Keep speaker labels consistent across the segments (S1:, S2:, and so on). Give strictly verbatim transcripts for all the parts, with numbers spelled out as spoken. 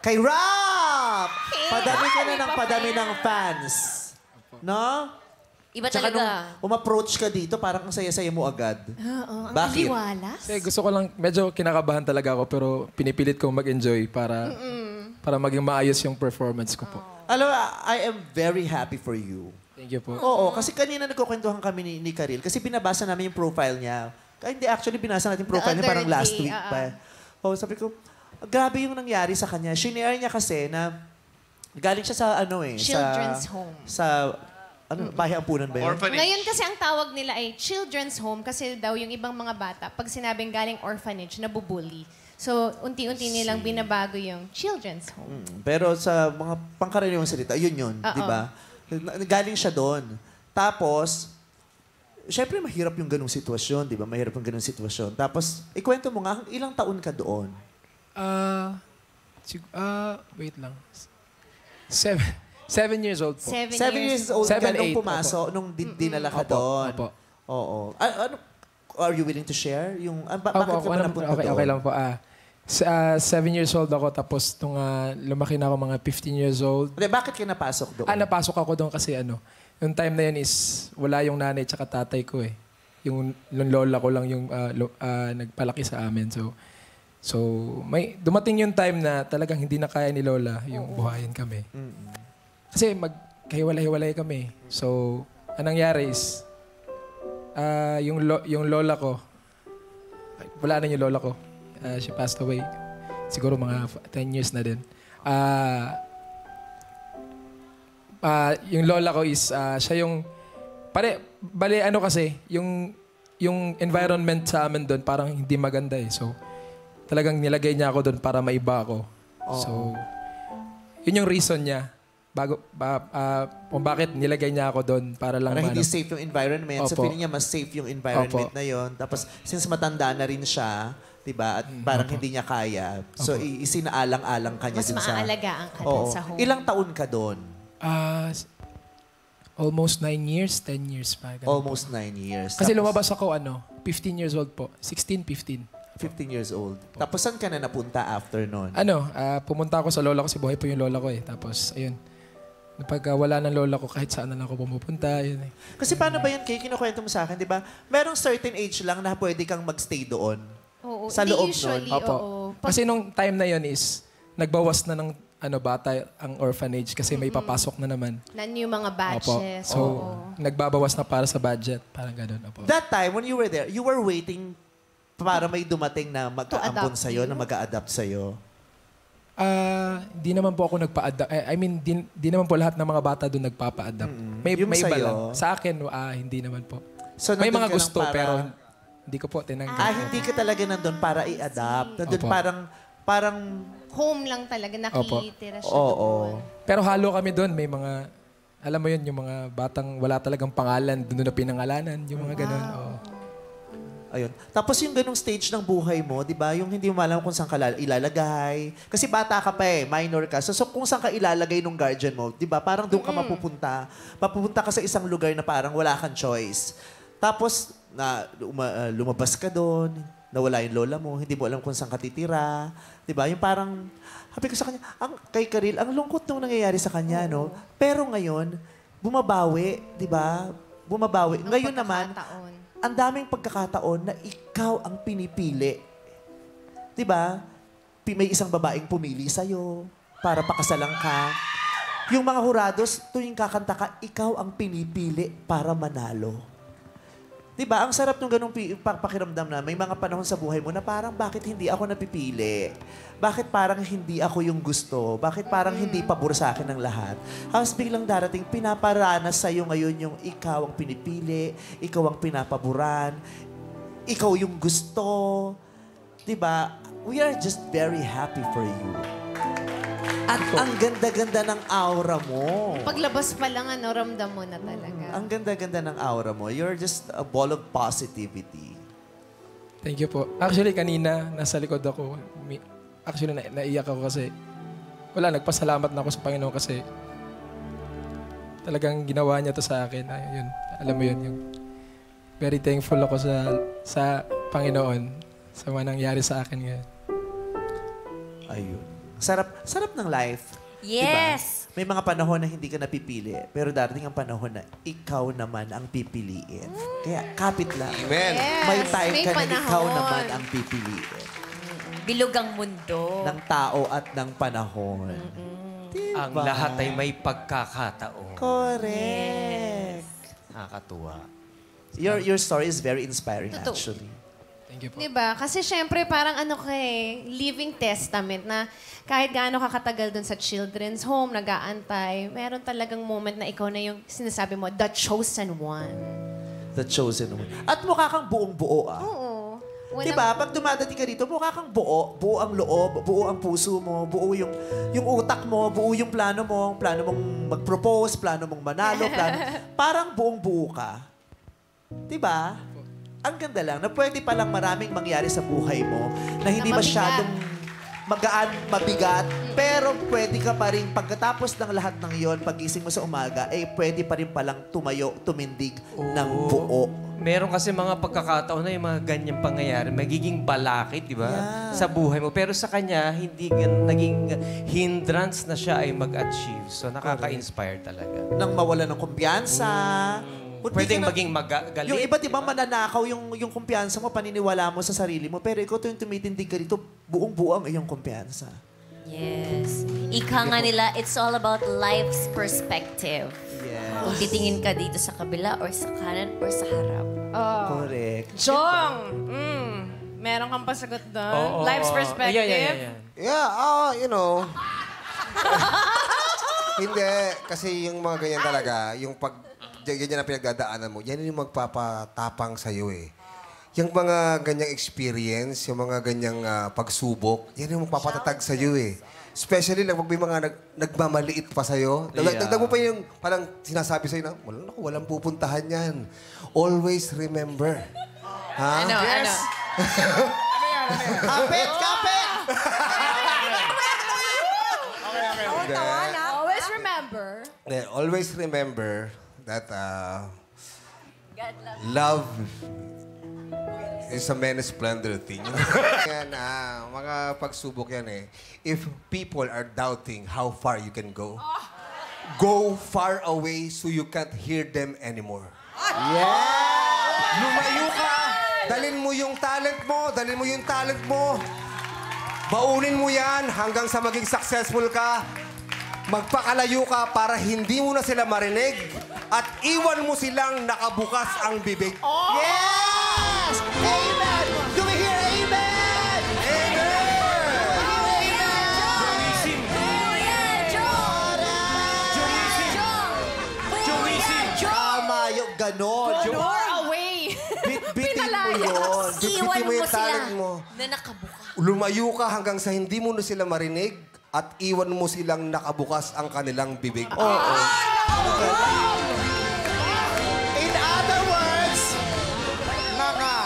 S1: kay Rap! Padami ka na ng padami ng fans. No?
S2: Iba
S1: Tsaka
S2: talaga.
S1: nung umapproach ka dito, parang ang saya-saya mo agad.
S3: Oo, ang
S1: Bakit?
S3: aliwalas.
S4: Kasi gusto ko lang, medyo kinakabahan talaga ako, pero pinipilit kong mag-enjoy para para maging maayos yung performance ko po.
S1: Alam mo, I am very happy for you.
S4: Thank you po.
S1: Oo, kasi kanina nagkukwentuhan kami ni, ni Karil kasi binabasa namin yung profile niya. Kaya hindi, actually, binasa natin yung profile
S3: The
S1: niya parang
S3: other
S1: last
S3: day,
S1: week
S3: ah,
S1: pa. Oh, sabi ko, grabe yung nangyari sa kanya. Shinare niya kasi na galing siya sa ano eh.
S3: Children's
S1: sa,
S3: home.
S1: Sa, ano, bahay ampunan ba yun?
S5: Orphanage.
S3: Ngayon kasi ang tawag nila ay children's home kasi daw yung ibang mga bata, pag sinabing galing orphanage, nabubully. So, unti-unti nilang binabago yung children's home.
S1: Mm, pero sa mga pangkaraniwang salita, yun yun, di ba? Galing siya doon. Tapos, syempre mahirap yung ganung sitwasyon, di ba? Mahirap yung ganung sitwasyon. Tapos, ikwento mo nga, ilang taon ka doon?
S4: Ah, sig- ah, wait lang. Seven, seven years old po.
S3: Seven,
S1: Seven
S3: years.
S1: years old
S4: Seven,
S1: ka nung
S4: eight,
S1: pumasok, nung din dinala ka
S4: Opo,
S1: doon.
S4: opo.
S1: Oo. Ah, ano, are you willing to share? Yung, ah, ba-
S4: Opo,
S1: bakit ka
S4: ako,
S1: ba
S4: ano,
S1: napunta
S4: okay,
S1: doon?
S4: okay lang po. Ah, S- ah, seven years old ako, tapos nung ah, lumaki na ako mga fifteen years old.
S1: Hindi, bakit ka napasok doon?
S4: Ah, napasok ako doon kasi ano, yung time na yun is wala yung nanay tsaka tatay ko eh. Yung, yung lola ko lang yung ah, lo- ah, nagpalaki sa amin. So, so may dumating yung time na talagang hindi na kaya ni lola yung buhayin kami. Kasi magkahiwalay-hiwalay kami. So, anong nangyari is, ah, yung, lo- yung lola ko, ay, wala na yung lola ko. Ah, she passed away. Siguro mga f- ten years na din. Ah, ah, yung lola ko is, ah, siya yung, pare, bali ano kasi, yung, yung environment sa amin doon parang hindi maganda eh. So, talagang nilagay niya ako doon para maiba ako. So, yun yung reason niya. Bago, ba, ah, kung bakit nilagay niya ako doon para lang
S1: Para hindi
S4: ano.
S1: safe yung environment. So,
S4: Opo.
S1: feeling niya mas safe yung environment
S4: Opo.
S1: na yon. Tapos, since matanda na rin siya, diba? At parang hindi niya kaya. So, i- isinaalang-alang ka niya
S3: Mas
S1: dun sa...
S3: maaalagaan ka
S1: Oo.
S3: dun sa home.
S1: Ilang taon ka doon?
S4: Ah, s- almost nine years, ten years pa. ganun
S1: Almost
S4: po.
S1: nine years.
S4: Kasi
S1: Tapos,
S4: lumabas ako ano, fifteen years old po. sixteen, fifteen.
S1: fifteen years old. Tapos, saan ka na napunta after nun?
S4: Ano, ah, pumunta ako sa lola ko kasi buhay po yung lola ko eh. Tapos, ayun. Pagka wala ng lola ko, kahit saan na lang ako pumupunta. Yun eh.
S1: Kasi paano ba yan, Kay? Kinukwento mo sa akin, di ba? Merong certain age lang na pwede kang magstay doon.
S3: Oo,
S1: Sa
S3: hindi
S1: loob
S3: usually,
S1: nun.
S4: Opo.
S3: oo. Pag-
S4: Kasi nung time na yun is, nagbawas na ng ano, bata ang orphanage kasi may papasok na naman.
S3: nan yung mga
S4: Opo.
S3: batches.
S4: So,
S3: oo.
S4: nagbabawas na para sa budget. Parang ganun. Opo.
S1: That time, when you were there, you were waiting para may dumating na mag-aambon
S3: adopt
S1: sa'yo,
S3: you?
S1: na mag-a-adapt sa'yo.
S4: Ah, di naman po ako nagpa-adapt. I I mean, di, di naman po lahat ng mga bata doon nagpapa-adapt. May,
S1: Yung
S4: may iba
S1: sa'yo?
S4: lang. Sa akin, ah, hindi naman po.
S1: So,
S4: May
S1: nandun
S4: mga
S1: ka lang
S4: gusto,
S1: para-
S4: pero hindi ko po tinanggap.
S1: Ah, hindi ka talaga nandun para i-adapt. Nandun
S4: Opo.
S1: parang, parang,
S3: Home lang talaga, nakitira siya
S1: oo.
S3: doon.
S4: Pero halo kami doon. May mga, alam mo yun, yung mga batang wala talagang pangalan, doon na pinangalanan, yung mga ganun. Oo.
S1: ayun. Tapos yung ganung stage ng buhay mo, di ba? Yung hindi mo alam kung saan ka lal- ilalagay. Kasi bata ka pa eh, minor ka. So, so kung saan ka ilalagay ng guardian mo, di ba? Parang doon ka mapupunta. Mapupunta ka sa isang lugar na parang wala kang choice. Tapos, na, uma- uh, lumabas ka doon, nawala yung lola mo, hindi mo alam kung saan ka titira. Di ba? Yung parang, sabi ko sa kanya, ang, kay Karil, ang lungkot nung nangyayari sa kanya, no? Pero ngayon, bumabawi, di ba? Bumabawi.
S3: Ang
S1: Ngayon naman,
S3: pagkakataon.
S1: ang daming pagkakataon na ikaw ang pinipili. Di ba? Pi- May isang babaeng pumili sa'yo para pakasalan ka. Yung mga hurados, tuwing kakanta ka, ikaw ang pinipili para manalo. Di ba? Ang sarap nung ganung pi- pa- pakiramdam na may mga panahon sa buhay mo na parang bakit hindi ako napipili? Bakit parang hindi ako yung gusto? Bakit parang hindi pabor sa akin ng lahat? Tapos biglang darating, pinaparanas sa'yo ngayon yung ikaw ang pinipili, ikaw ang pinapaboran, ikaw yung gusto. Di ba? We are just very happy for you. At ang ganda-ganda ng aura mo.
S3: Paglabas pa lang, ano, ramdam mo na talaga.
S1: Ang ganda-ganda ng aura mo. You're just a ball of positivity.
S4: Thank you po. Actually, kanina, nasa likod ako. Mi- Actually, na- naiyak ako kasi wala, nagpasalamat na ako sa Panginoon kasi talagang ginawa niya to sa akin. Ay, yun, alam mo yun, yung very thankful ako sa sa Panginoon sa mga nangyari sa akin ngayon.
S1: Ayun. sarap, sarap ng life.
S2: Yes.
S1: Diba? May mga panahon na hindi ka napipili, pero darating ang panahon na ikaw naman ang pipiliin. Kaya kapit lang.
S5: Amen.
S3: Yes,
S1: May time
S3: may
S1: ka na ikaw
S3: panahon.
S1: naman ang pipiliin.
S2: Bilog ang mundo.
S1: Ng tao at ng panahon. Diba?
S5: Ang lahat ay may pagkakataon.
S1: Correct.
S5: Nakakatuwa.
S1: Your your story is very inspiring,
S3: Totoo.
S1: actually.
S4: Thank you po.
S3: Diba? Kasi syempre parang ano ka eh, living testament na kahit gaano ka katagal dun sa children's home, nag-aantay, meron talagang moment na ikaw na yung sinasabi mo, the chosen one.
S1: The chosen one. At mukha kang buong-buo, ah.
S3: Oo. Walang-
S1: Diba? Pag dumadating ka dito, mukha kang buo. Buo ang loob, buo ang puso mo, buo yung, yung utak mo, buo yung plano mo, plano mong mag-propose, plano mong manalo, plano. Parang buong-buo ka. Diba? Ang ganda lang na pwede palang maraming mangyari sa buhay mo na hindi
S3: Na mabigat.
S1: masyadong magaan, mabigat, pero pwede ka pa rin, pagkatapos ng lahat ng yon, pagising mo sa umaga, eh pwede pa rin palang tumayo, tumindig ng buo.
S5: Meron kasi mga pagkakataon na yung mga ganyang pangyayari, magiging balakid, di ba?
S1: Yeah.
S5: Sa buhay mo. Pero sa kanya, hindi gan- naging hindrance na siya ay mag-achieve. So, nakaka-inspire talaga.
S1: Nang mawala ng kumpiyansa. Hindi
S5: Pwedeng
S1: ka na-
S5: maging magalit.
S1: Yung iba, di ba, mananakaw yung, yung kumpiyansa mo, paniniwala mo sa sarili mo. Pero ikaw to yung tumitindig ka dito, buong-buo ang iyong kumpiyansa.
S2: Yes. Ika nga nila, it's all about life's perspective.
S1: Yes.
S2: Kung titingin ka dito sa kabila or sa kanan or sa harap.
S3: Oh.
S1: Correct.
S3: Jong! Mm. Meron kang pasagot doon?
S5: Oo, oo,
S3: Life's
S5: oo.
S3: perspective?
S5: Ayan, ayan, ayan.
S6: Yeah, ah, you know. Hindi, kasi yung mga ganyan talaga, yung pag ganyan na pinagdadaanan mo, yan yung magpapatapang sa'yo eh. Yung mga ganyang experience, yung mga ganyang ah, pagsubok, yan yung magpapatatag sa'yo eh. Especially lang pag may mga nag, nagmamaliit pa sa'yo. Dag-
S5: Yeah.
S6: Dagdag mo pa yung parang sinasabi sa'yo na, wala, naku, walang pupuntahan yan. Always remember. Ha?
S3: Ano, ano?
S1: Kapit! Kapit!
S3: Always remember.
S6: Yeah, always remember that uh, love is a many splendor thing. yan, ah, mga pagsubok yan eh. If people are doubting how far you can go, go far away so you can't hear them anymore.
S1: Yeah!
S6: Lumayo ka! Dalin mo yung talent mo, dalin mo yung talent mo. Baunin mo yan hanggang sa maging successful ka. Magpakalayo ka para hindi mo na sila marinig at iwan mo silang nakabukas ang bibig.
S1: Yes! Amen! Do we hear amen? Tama yung ganon.
S3: Door away.
S1: Bit-bitin mo yun.
S2: Iwan
S6: Bitbitin mo
S2: mo
S6: yung
S2: sila
S6: talent mo.
S2: na nakabuka.
S6: Lumayo ka hanggang sa hindi mo na sila marinig at iwan mo silang nakabukas ang kanilang bibig.
S1: Oo. In other words, nga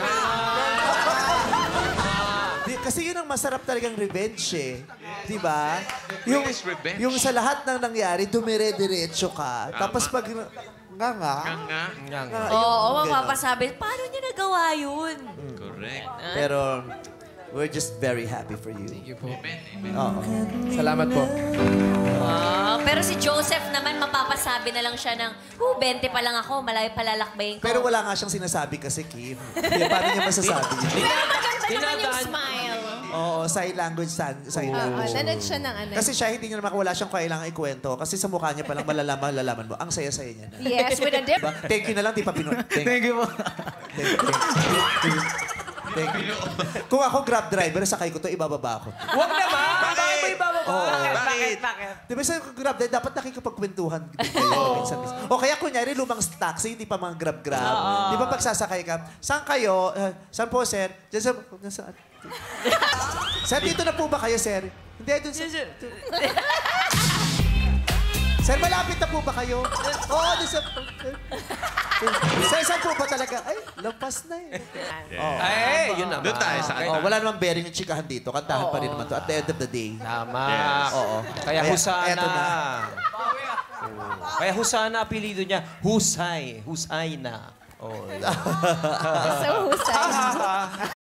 S1: Di, kasi yun ang masarap talagang revenge eh. Di ba? Yung, yung sa lahat ng nangyari, dumire-diretso ka. Tapos pag... Nga nga.
S5: Nga nga.
S2: Oo, oh,
S1: yung ganon.
S2: mapapasabi, paano niya nagawa yun?
S1: Pero we're just very happy for you.
S4: Thank you po.
S1: Oo.
S4: Salamat po.
S2: Ah, pero si Joseph naman, mapapasabi na lang siya ng, oh, twenty pa lang ako, malayo palalakbayin ko.
S1: Pero wala nga siyang sinasabi kasi, Kim. Kaya paano niya masasabi?
S3: Maganda naman yung smile.
S1: Oo, sign language, sign, sign
S3: Oo,
S1: language.
S3: nanood siya ng ano.
S1: Kasi siya, hindi niya naman wala siyang kailangan ikwento. Kasi sa mukha niya palang malalaman, malalaman mo. Ang saya-saya niya na.
S3: Yes, with a dip.
S1: Diba? Thank you na lang, di pa pinun. Thank,
S4: Thank you po.
S1: thank, thank, thank you. Kung ako grab driver, sakay ko to, ibababa ako.
S5: Huwag naman! Bakit mo ibababa?
S3: Bakit? Bakit?
S1: Di ba sa grab driver, dapat nakikipagkwentuhan din kayo. minsan, minsan. O kaya kunyari, lumang taxi, hindi pa mga grab-grab. Di ba pag sasakay ka, saan kayo? Uh, saan po, sir? Diyan sa... Diyan sa sir, dito na po ba kayo, sir? Hindi, doon sa... Sir, malapit na po ba kayo? Oo, doon sa... Sir, saan po ba talaga? Ay, lampas na eh. Oh.
S5: Ay, yun naman.
S7: Doon tayo sa kanya.
S1: Oh, wala namang bearing yung chikahan dito. Kantahan pa rin naman to at the end of the day.
S5: Tama.
S1: Oo.
S5: Kaya
S1: Kaya,
S5: Husana.
S1: eto na.
S5: Oo. Kaya Husana, apelido niya, Husay. Husay na. Oh,
S3: So husay.